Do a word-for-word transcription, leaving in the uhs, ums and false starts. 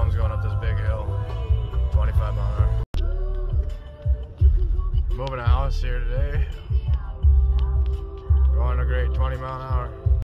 Someone's going up this big hill, twenty-five mile an hour. Moving a house here today. Going a great twenty mile an hour.